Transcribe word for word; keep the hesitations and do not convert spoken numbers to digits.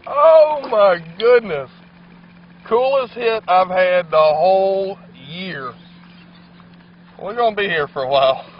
Oh my goodness. Coolest hit I've had the whole year. We're going to be here for a while.